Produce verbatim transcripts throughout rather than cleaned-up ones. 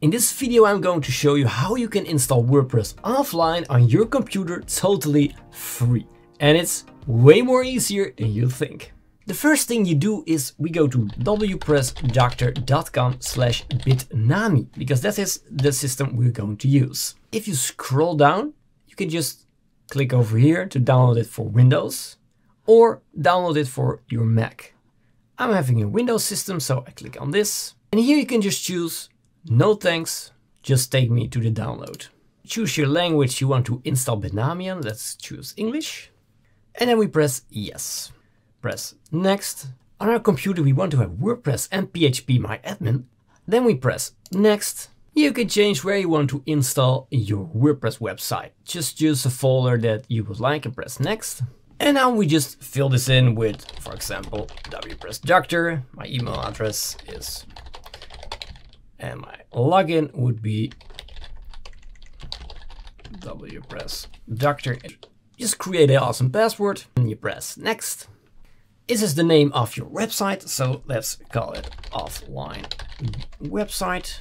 In this video I'm going to show you how you can install WordPress offline on your computer totally free. And it's way more easier than you think. The first thing you do is we go to w press doctor dot com slash bitnami because that is the system we're going to use. If you scroll down, you can just click over here to download it for Windows or download it for your Mac. I'm having a Windows system, so I click on this. And here you can just choose no thanks, just take me to the download. Choose your language you want to install Bitnami on. Let's choose English. And then we press yes. Press next. On our computer we want to have WordPress and P H P My Admin. Then we press next. You can change where you want to install your WordPress website. Just choose a folder that you would like and press next. And now we just fill this in with, for example, wpressdoctor. My email address is, and my login would be wpressdoctor. Just create an awesome password and you press next. This is the name of your website, so let's call it offline website.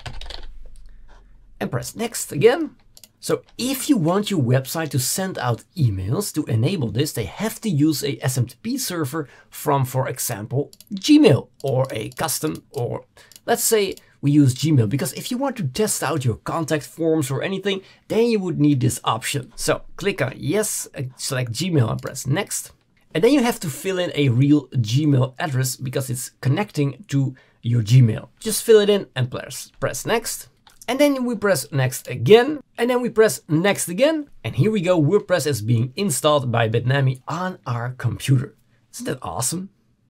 And press next again. So if you want your website to send out emails, to enable this, they have to use a S M T P server from, for example, Gmail or a custom, or let's say we use Gmail, because if you want to test out your contact forms or anything, then you would need this option. So click on yes, select Gmail and press next. And then you have to fill in a real Gmail address because it's connecting to your Gmail. Just fill it in and press, press next. And then we press next again, and then we press next again. And here we go, WordPress is being installed by Bitnami on our computer. Isn't that awesome?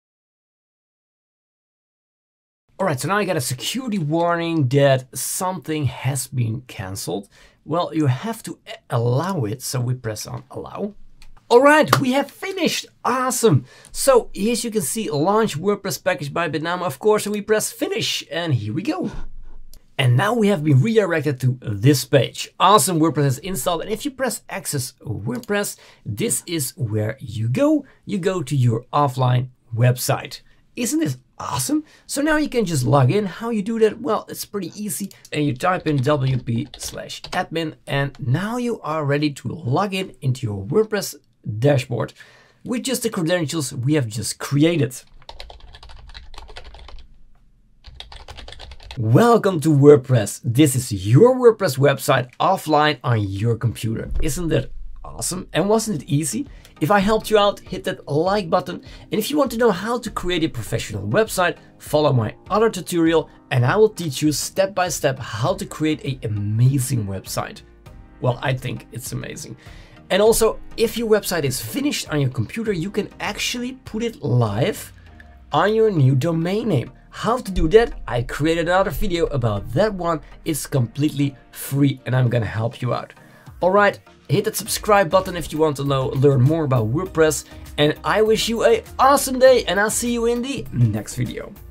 All right, so now I got a security warning that something has been canceled. Well, you have to allow it, so we press on allow. All right, we have finished. Awesome. So as you can see, launch WordPress package by Bitnami, of course, and we press finish, and here we go. And now we have been redirected to this page. Awesome, WordPress is installed. And if you press access WordPress, this is where you go. You go to your offline website. Isn't this awesome? So now you can just log in. How you do that? Well, it's pretty easy. And you type in W P slash admin. And now you are ready to log in into your WordPress dashboard with just the credentials we have just created. Welcome to WordPress. This is your WordPress website offline on your computer. Isn't that awesome? And wasn't it easy? If I helped you out, hit that like button. And if you want to know how to create a professional website, follow my other tutorial and I will teach you step by step how to create an amazing website. Well, I think it's amazing. And also, if your website is finished on your computer, you can actually put it live on your new domain name. How to do that? I created another video about that one. It's completely free and I'm gonna help you out. All right, hit that subscribe button if you want to know, learn more about WordPress. And I wish you an awesome day and I'll see you in the next video.